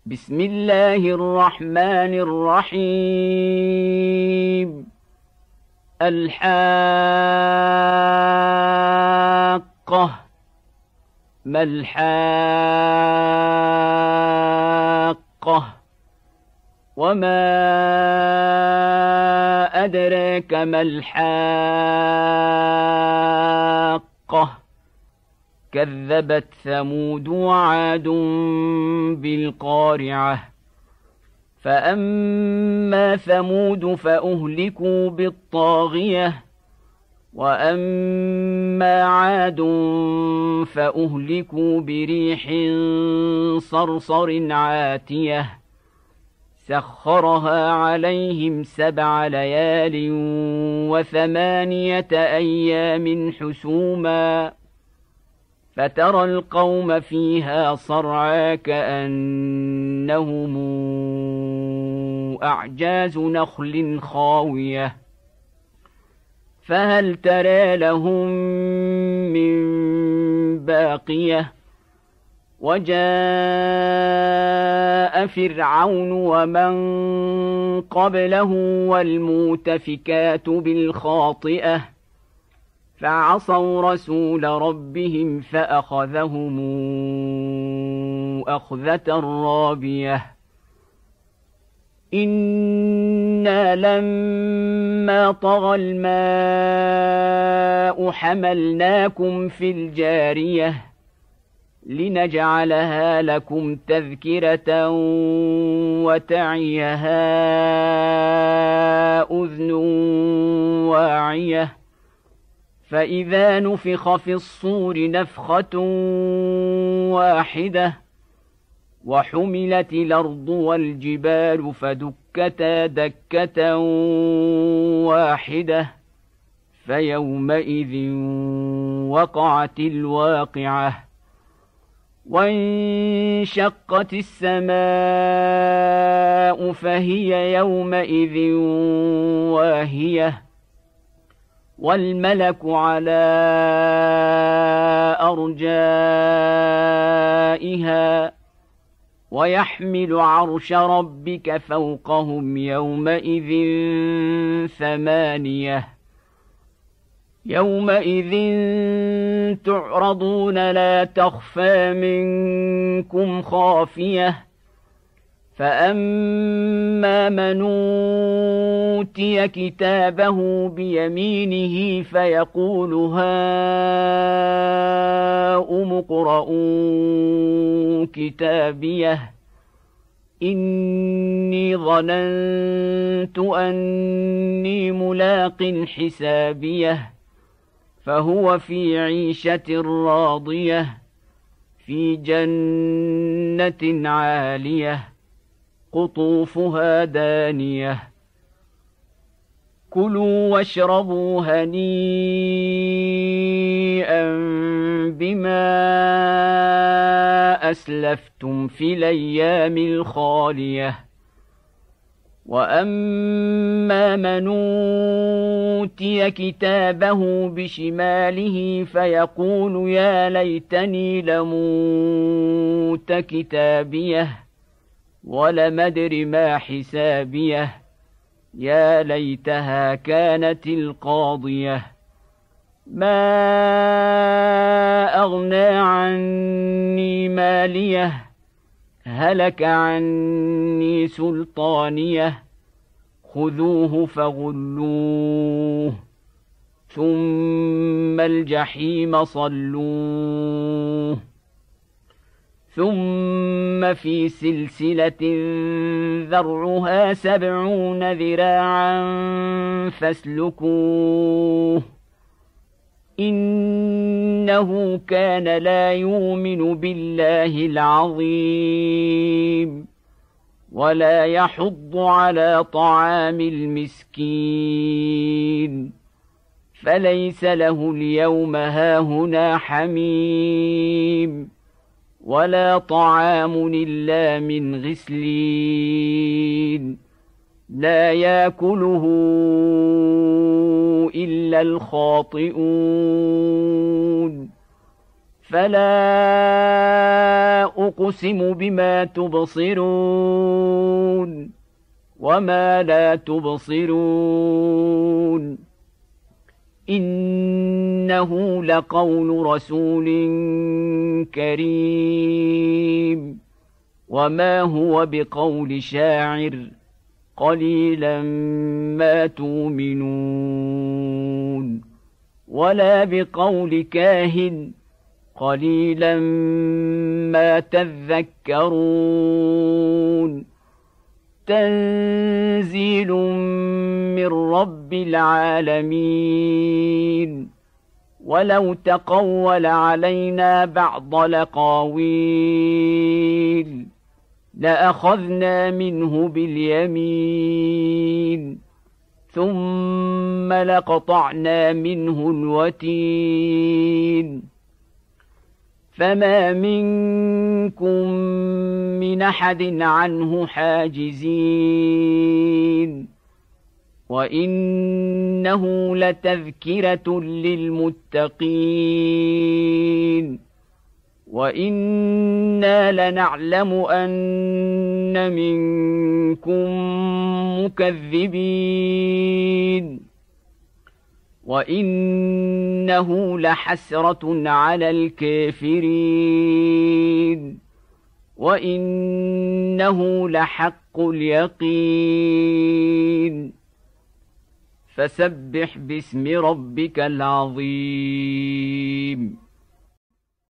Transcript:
بسم الله الرحمن الرحيم. الحاقة. ما الحاقة؟ وما أدراك ما الحاقة؟ كذبت ثمود وعاد بالقارعة. فأما ثمود فأهلكوا بالطاغية، وأما عاد فأهلكوا بريح صرصر عاتية سخرها عليهم 7 ليال و8 أيام حسوما، فترى القوم فيها صرعى كأنهم أعجاز نخل خاوية، فهل ترى لهم من باقية؟ وجاء فرعون ومن قبله والمؤتفكات بالخاطئة، فعصوا رسول ربهم فأخذهم أخذة رابية. إنا لما طغى الماء حملناكم في الجارية لنجعلها لكم تذكرة وتعيها أذن واعية. فإذا نفخ في الصور نفخة واحدة وحملت الأرض والجبال فدكتا دكة واحدة، فيومئذ وقعت الواقعة. وانشقت السماء فهي يومئذ واهية، والملك على أرجائها، ويحمل عرش ربك فوقهم يومئذ 8. يومئذ تعرضون لا تخفى منكم خافية، فأما من أوتي كتابه بيمينه فيقول هاؤم اقرءوا كتابيه إني ظننت أني ملاق حسابيه، فهو في عيشة راضية في جنة عالية قطوفها دانية. كلوا واشربوا هنيئا بما أسلفتم في الأيام الخالية. وأما من أوتي كتابه بشماله فيقول يا ليتني لموت كتابيه ولم أدر ما حسابيه، يا ليتها كانت القاضية. ما أغنى عني ماليه، هلك عني سلطانيه، خذوه فغلوه ثم الجحيم صلوه، ثم في سلسلة ذرعها 70 ذراعا فاسلكوه، إنه كان لا يؤمن بالله العظيم ولا يحض على طعام المسكين، فليس له اليوم هاهنا حميم ولا طعام إلا من غسلين لا يأكله إلا الخاطئون. فلا أقسم بما تبصرون وما لا تبصرون إنه لقول رسول كريم وما هو بقول شاعر قليلا ما تؤمنون ولا بقول كاهن قليلا ما تذكرون تنزيل من رب العالمين ولو تقول علينا بعض الأقاويل لأخذنا منه باليمين ثم لقطعنا منه الوتين فما منكم من أحد عنه حاجزين وإنه لتذكرة للمتقين وإنا لنعلم أن منكم مكذبين وإنه لحسرة على الكافرين وإنه لحق اليقين فسبح باسم ربك العظيم